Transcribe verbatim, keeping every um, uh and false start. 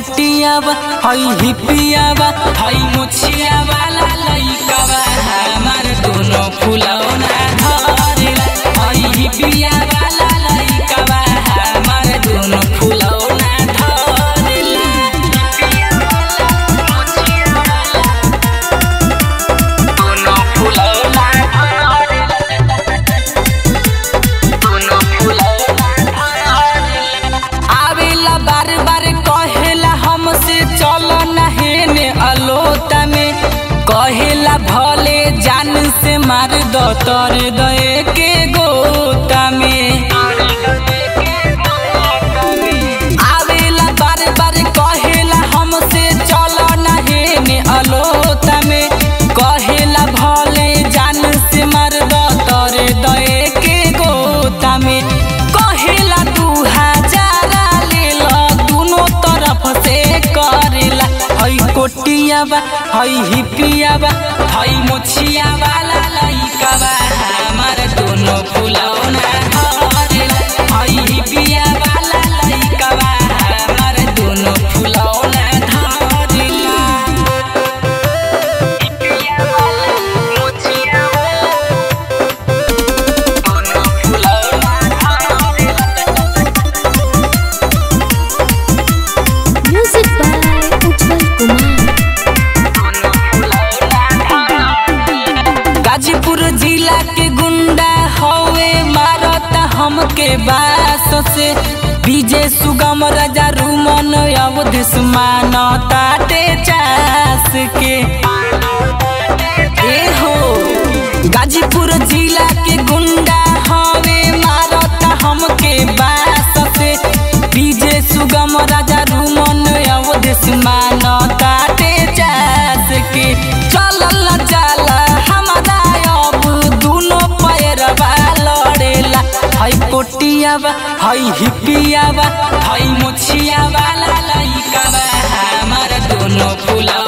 कोटियावा हई हिपियावा हई मुछिया वाला लइकावा हमार दोनों फुलौना धरेला। हई हिपिया वाला लइकावा हमार दोनों फुलौना धरेला। दोनों फुलौना दोनों फुलौना आवेला बार बार कहेला हमसे चलो नहेने अलोता में। कहेला भले जान से मार दो तर दए के गोता में। आवेला बार बार कहेला हमसे चलो नहेने अलोता में। कहेला भले जान से मार दो तर दए के गोता में। कहेला दू हजारा ले लो दोनों तरफ से करेला। हई कोटियावा हई हिपियावा हई मुछिया वाला लइकावा हमार दोनों फुलौना धरेला। हई हिपिया वाला लइकावा हमार दोनों फुलौना धरेला। हिपिया वाला मुछिया वाला दोनों फुलौना धरेला। Music by Ujjwal Kumar. गाजीपुर जिला के गुंडा हवे मारता हमके बास से। विजय सुगम राजा रूमन अवधेश मानता चास के। ए हो गाजीपुर जिला के गुंडा हवे मारता हमके बास से। विजय सुगम राजा रूमन अवधेश मानता चास के। चलल जाला हमारा अब दोनों पैरवा लड़ेला। हई कोटियावा हई हिपियावा हई मुछिया वाला लइकावा हमार दोनों फुला